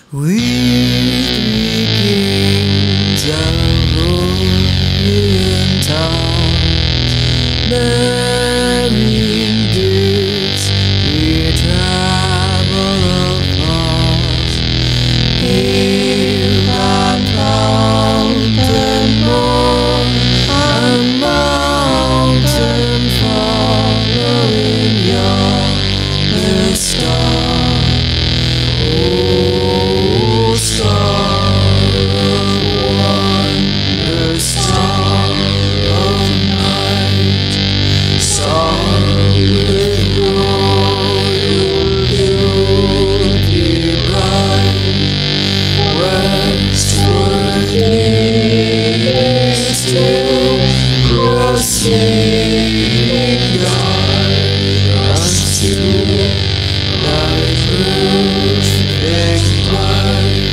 We kings of Orient towns, bearing gifts, we travel across hill and mountain moor and mountain, following yonder star. Oh, star of wonder, star of night, star with royal beauty bright, westward leading still, proceeding, guide us to thy perfect light.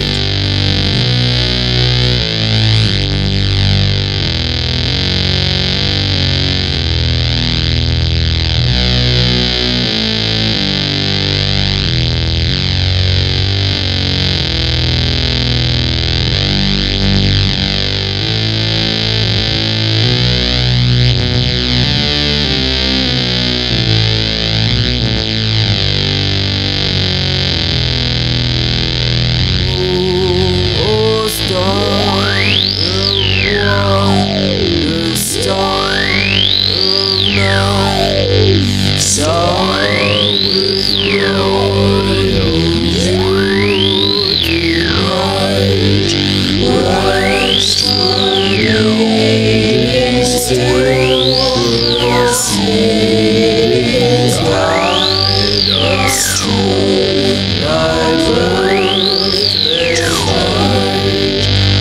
Oh, star of wonder, star of night, star with royal beauty bright, westward leading still, proceeding, guide us to thy perfect light.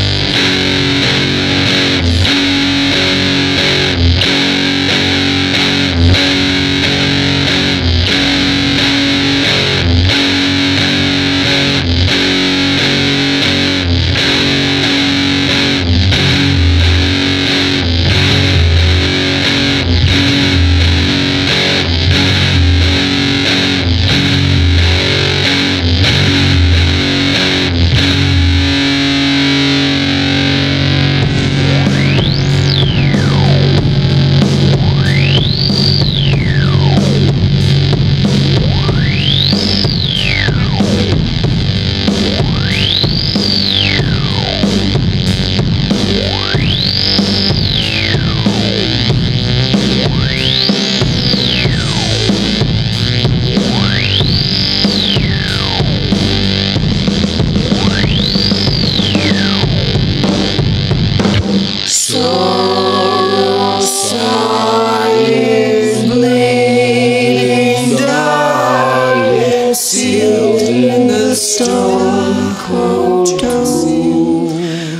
Sorrow sighing, bleeding, dying, sealed in the stone-cold tomb.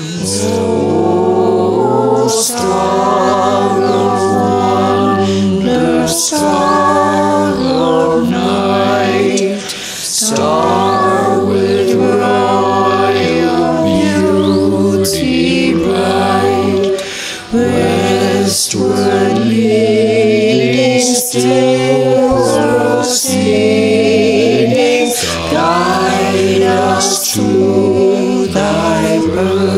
Oh, star of wonder, star of night, star with royal beauty bright, westward leading still, proceeding, guide us to thy birth.